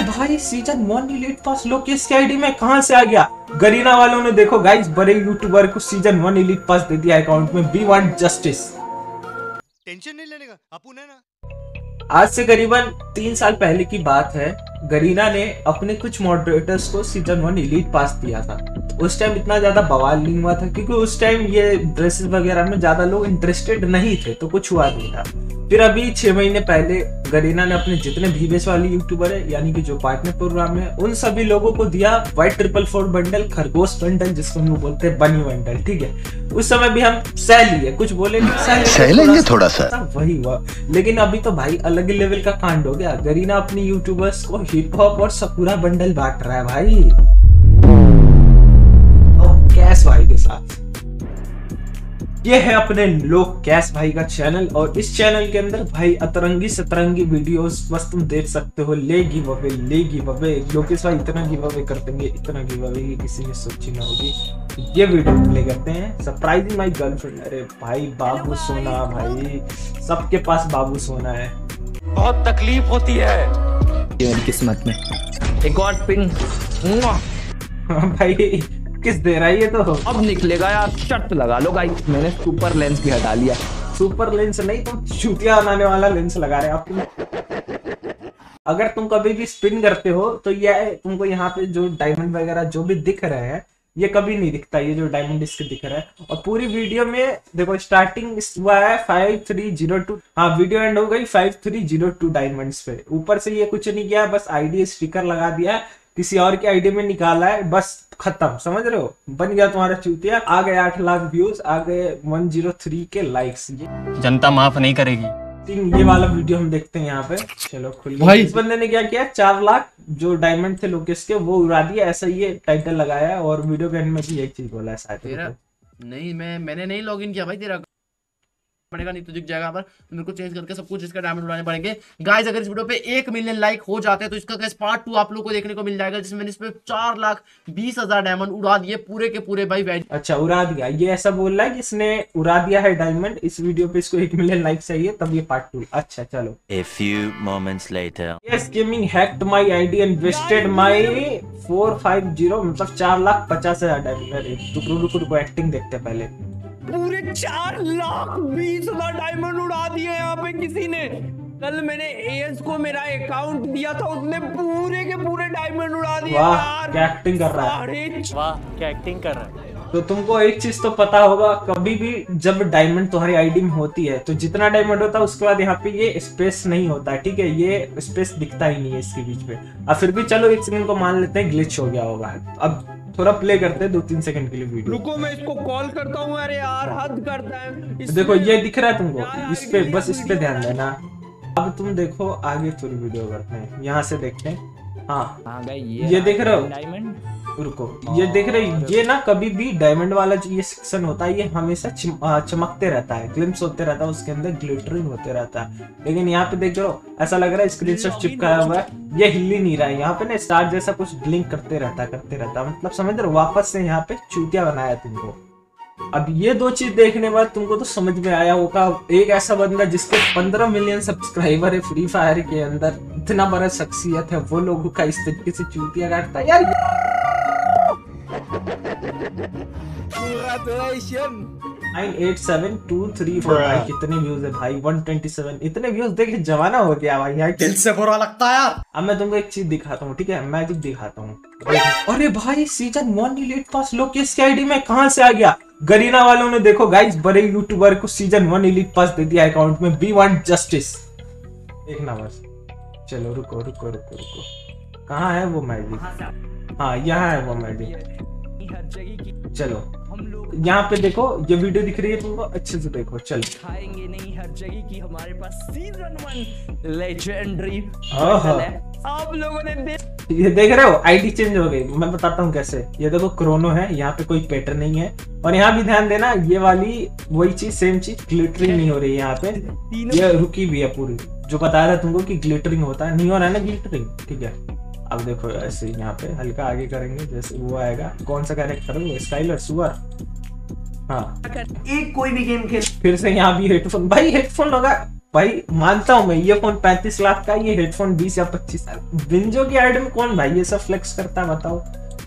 भाई season 1 elite पास लोकेश के ID में कहां से आ गया? गरीना वालों ने देखो गाइस बड़े यूट्यूबर को सीजन 1 एलीट पास दे दिया अकाउंट में। We want justice. टेंशन नहीं लेने का अपुन है ना। आज से करीबन 3 साल पहले की बात है। गरीना ने अपने कुछ मॉडरेटर्स को सीजन 1 एलीट पास दिया था। उस टाइम इतना ज्यादा बवाल नहीं हुआ था क्योंकि उस टाइम ये ड्रेसेस वगैरह में ज्यादा लोग इंटरेस्टेड नहीं थे, तो कुछ हुआ नहीं था। फिर अभी 6 महीने पहले गरीना ने अपने जितने भी बेस वाले यूट्यूबर है यानी कि जो पार्टनर प्रोग्राम है उन सभी लोगों को दिया वाइट 444 बंडल, खरगोश बंडल जिसको हम बोलते हैं बनी बंडल। ठीक है, उस समय भी हम सह लिए, कुछ बोले नहीं, सह लेंगे थोड़ा सा वही हुआ। लेकिन अभी तो भाई अलग ही लेवल का कांड हो गया। गरीना अपनी यूट्यूबर्स को हिप हॉप और सकुरा बंडल बांट रहा है भाई, और कैश भाई के साथ। ये है अपने लोग कैश भाई का चैनल, और इस चैनल के अंदर भाई अतरंगी सतरंगी वीडियोस बस तुम देख सकते हो। ले गिव अवे लोकेश भाई इतना गिव अवे कर देंगे, इतना गिव अवे कि किसी ने सोची ना होगी। ये वीडियो प्ले करते हैं सरप्राइजिंग माय गर्लफ्रेंड। अरे भाई बाबू सोना, भाई सबके पास बाबू सोना है। बहुत तकलीफ होती है ये मेरी किस्मत में। एक और पिन भाई किस दे रहा है ये? तो अब निकलेगा यार, शर्त लगा लो गाइस। मैंने सुपर लेंस भी हटा लिया। सुपर लेंस नहीं, तुम चूतिया बनाने वाला लेंस लगा रहे हो आप। अगर तुम कभी भी स्पिन करते हो तो ये तुमको यहाँ पे जो डायमंड वगैरह जो भी दिख रहे हैं ये कभी नहीं दिखता, ये जो डायमंड डिस्क दिख रहा है। और पूरी वीडियो में देखो स्टार्टिंग हुआ है 5302, हाँ वीडियो एंड हो गई 5302 डायमंड्स पे। ऊपर से ये कुछ नहीं किया, बस आईडी स्टिकर लगा दिया है, किसी और की आईडी में निकाला है, बस खत्म। समझ रहे हो, बन गया तुम्हारा चूतिया। आ गए 8 लाख व्यूज, आ गए 103 के लाइक्स। जनता माफ नहीं करेगी। ये वाला वीडियो हम देखते हैं यहाँ पे। चलो खुल गया। इस बंदे ने क्या किया, 4 लाख जो डायमंड थे लोकेश के वो उड़ा दिया, ऐसा ये टाइटल लगाया है। और वीडियो के एंड में भी एक चीज बोला है शायद। नहीं मैंने नहीं लॉगिन किया भाई, तेरा पड़ेगा नहीं तो दिख जाएगा पर मेरे को चेंज करके सब कुछ इसका डायमंड उड़ाने पड़ेंगे। गाइस अगर इस वीडियो पे 1 मिलियन लाइक हो जाते हैं तो इसका गाइस पार्ट 2 आप लोगों को देखने को मिल जाएगा, जिसमें इस पे 4,20,000 डायमंड उड़ा दिए पूरे के पूरे भाई। अच्छा उड़ा दिया, ये ऐसा बोल रहा है कि इसने उड़ा दिया है डायमंड। इस वीडियो पे इसको 1 मिलियन लाइक चाहिए तब ये पार्ट 2। अच्छा चलो। A few moments later. Yes, gaming hacked my ID and wasted my 450 मतलब 4,50,000 डायमंड। रुको एक्टिंग देखते हैं पहले। पूरे 4,20,000 डायमंड उड़ा दिए यहाँ पे किसी ने। कल मैंने एएस को मेरा अकाउंट दिया था, उसने पूरे के पूरे डायमंड उड़ा दिए। वाह क्या एक्टिंग कर रहा है, वाह क्या एक्टिंग कर रहा है। तो तुमको एक चीज तो पता होगा, कभी भी जब डायमंड तुम्हारी आईडी में होती है तो जितना डायमंड होता है उसके बाद यहाँ पे ये स्पेस नहीं होता है। ठीक है, ये स्पेस दिखता ही नहीं है इसके बीच में। अब फिर भी चलो 1 सेकंड को मान लेते हैं ग्लिच हो गया होगा। अब थोड़ा प्ले करते हैं 2-3 सेकंड के लिए वीडियो। रुको मैं इसको कॉल करता हूँ। अरे यार हद करता है। देखो ये दिख रहा है तुमको, इस पे बस इस पे ध्यान देना। अब तुम देखो आगे थोड़ी वीडियो करते हैं, यहाँ से देखते हैं। हाँ ये देख रहे हो डायमंड। रुको ये देख रहे हो, ये ना कभी भी डायमंड वाला जो ये सेक्शन होता है ये हमेशा चमकते रहता है, ग्लिम्स होते रहता है, उसके अंदर ग्लिटरिंग होते रहता है। लेकिन यहाँ पे देख रहे हो ऐसा लग रहा है स्क्रीनशॉट चिपकाया हुआ है, ये हिल ही नहीं रहा है। यहाँ पे ना स्टार जैसा कुछ ब्लिंक करते रहता है, मतलब समझ रहे हो, वापस से यहाँ पे चूतिया बनाया तुमको। अब ये 2 चीज देखने बाद तुमको तो समझ में आया होगा, एक ऐसा बंदा जिसके 15 मिलियन सब्सक्राइबर है फ्री फायर के अंदर, इतना बड़ा शख्सियत है, वो लोगों का इस तरीके से चूतिया काटता है यार। 987,234 भाई कितने व्यूज है भाई, 127 इतने व्यूज देख जमाना हो गया भाई यार, दिल से बुरा लगता है यार। अब मैं तुमको एक चीज दिखाता हूँ, ठीक है, मैजिक दिखाता हूँ। अरे भाई सीजन 1 एलीट पास लोकेश के आईडी में कहां से आ गया? गरीना वालों ने देखो गाइस बड़े यूट्यूबर को सीजन 1 एलीट पास दे दिया अकाउंट में। We want justice. देखना बस। चलो रुको कहाँ है वो मैजिक? हाँ यहाँ है वो मैजिक। चलो यहाँ पे देखो, ये वीडियो दिख रही है तुमको, अच्छे से देखो। चल खाएंगे नहीं हर जगह की हमारे पास सीजन 1 लेजेंडरी आप लोगों ने ये देख रहे हो आईडी चेंज हो गई। मैं बताता हूँ कैसे। ये देखो क्रोनो है, यहाँ पे कोई पैटर्न नहीं है, और यहाँ भी ध्यान देना ये वाली वही चीज सेम चीज ग्लिटरिंग नहीं हो रही है यहाँ पे, ये रुकी भी है पूरी। जो बताया था तुमको कि ग्लिटरिंग होता है, नहीं हो रहा है ना ग्लिटरिंग, ठीक है। अब देखो ऐसे यहाँ पे हल्का आगे करेंगे, जैसे वो आएगा। कौन सा कैरेक्टर है वो? स्काइलर सुअर। हाँ एक कोई भी गेम खेल। फिर से यहाँ भी हेडफोन, भाई हेडफोन लगा भाई मानता हूँ मैं, ये फोन 35 लाख का, ये हेडफोन 20 या 25 लाख। बिंजो की आइड में कौन भाई ये सब फ्लेक्स करता है बताओ?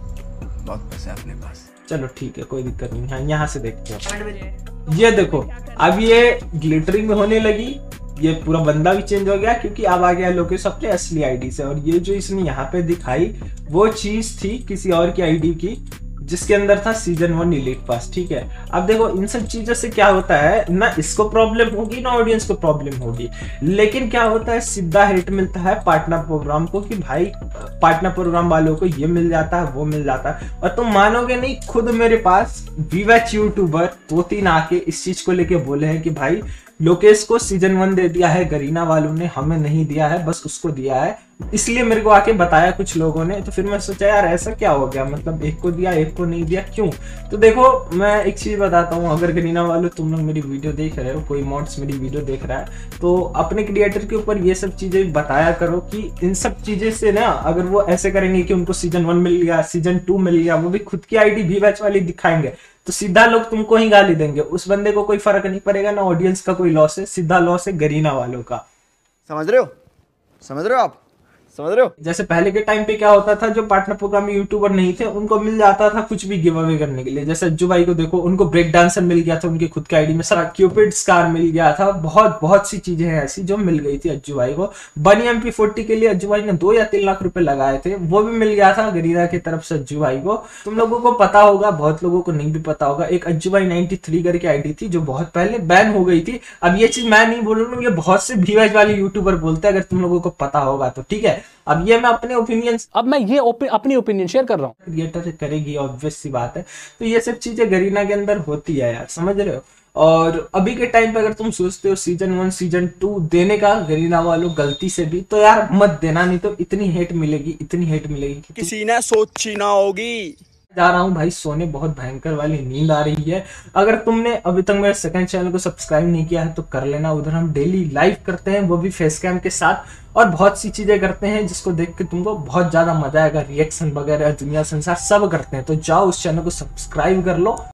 बहुत पैसे अपने पास। चलो ठीक है, कोई दिक्कत नहीं है। यहाँ से देखते हैं, ये देखो अब ये ग्लिटरिंग में होने लगी, ये पूरा बंदा भी चेंज हो गया क्योंकि अब आ गया लोकेश अपने असली आईडी से। और ये जो इसने यहाँ पे दिखाई वो चीज थी किसी और की आईडी की, जिसके अंदर था सीजन 1 एलीट पास। ठीक है, अब देखो इन सब चीजों से क्या होता है ना, इसको प्रॉब्लम होगी ना ऑडियंस को प्रॉब्लम होगी, लेकिन क्या होता है सीधा हेट मिलता है पार्टनर प्रोग्राम को कि भाई पार्टनर प्रोग्राम वालों को ये मिल जाता है वो मिल जाता है। और तुम मानोगे नहीं, खुद मेरे पास विवेच यूट्यूबर 2-3 आके इस चीज को लेके बोले हैं कि भाई लोकेश को सीजन 1 दे दिया है गरीना वालों ने, हमें नहीं दिया है, बस उसको दिया है, इसलिए मेरे को आके बताया कुछ लोगों ने। तो फिर मैं सोचा यार ऐसा क्या हो गया, मतलब एक को दिया एक को नहीं दिया, क्यों? तो देखो मैं एक चीज बताता हूँ, अगर गरीना वालों तुम लोग मेरी वीडियो देख रहे हो, कोई मॉड्स मेरी वीडियो देख रहा है, तो अपने क्रिएटर के ऊपर ये सब चीजें बताया करो कि इन सब चीजें से ना, अगर वो ऐसे करेंगे कि उनको सीजन 1 मिल गया, सीजन 2 मिल गया, वो भी खुद की आईडी भी बैच वाली दिखाएंगे, तो सीधा लोग तुमको ही गाली देंगे, उस बंदे को कोई फर्क नहीं पड़ेगा, ना ऑडियंस का कोई लॉस है, सीधा लॉस है गरीना वालों का। समझ रहे हो? समझ रहे हो आप? समझ रहे हो? जैसे पहले के टाइम पे क्या होता था, जो पार्टनर प्रोग्राम में यूट्यूबर नहीं थे उनको मिल जाता था कुछ भी गिव अवे करने के लिए। जैसे अज्जू भाई को देखो, उनको ब्रेक डांसर मिल गया था उनकी खुद की आईडी में, सारा क्यूपिड स्कार मिल गया था, बहुत सी चीजें हैं ऐसी जो मिल गई थी अज्जू भाई को। बनी MP40 के लिए अज्जू भाई ने 2 या 3 लाख रुपए लगाए थे, वो भी मिल गया था गरीना की तरफ से अज्जू भाई को। तुम लोगों को पता होगा, बहुत लोगों को नहीं भी पता होगा, एक अज्जू भाई 93 करके आईडी थी जो बहुत पहले बैन हो गई थी। अब ये चीज मैं नहीं बोल रहा हूँ, ये बहुत से VVAC वाले यूट्यूबर बोलते हैं, अगर तुम लोगों को पता होगा तो ठीक है। अब ये मैं अपने ओपिनियन, अब मैं ये अपनी ओपिनियन शेयर कर रहा हूँ, क्रिएटर करेगी ऑब्वियस सी बात है। तो ये सब चीजें गरीना के अंदर होती है यार, समझ रहे हो? और अभी के टाइम पे अगर तुम सोचते हो सीजन 1 सीजन 2 देने का गरीना वालों गलती से भी, तो यार मत देना, नहीं तो इतनी हेट मिलेगी, इतनी हेट मिलेगी किसी ने सोची ना होगी। जा रहा हूँ भाई सोने, बहुत भयंकर वाली नींद आ रही है। अगर तुमने अभी तक मेरे सेकंड चैनल को सब्सक्राइब नहीं किया है तो कर लेना, उधर हम डेली लाइव करते हैं, वो भी फेस कैम के साथ, और बहुत सी चीजें करते हैं जिसको देख के तुमको बहुत ज्यादा मजा आएगा, रिएक्शन वगैरह दुनिया संसार सब करते हैं। तो जाओ उस चैनल को सब्सक्राइब कर लो।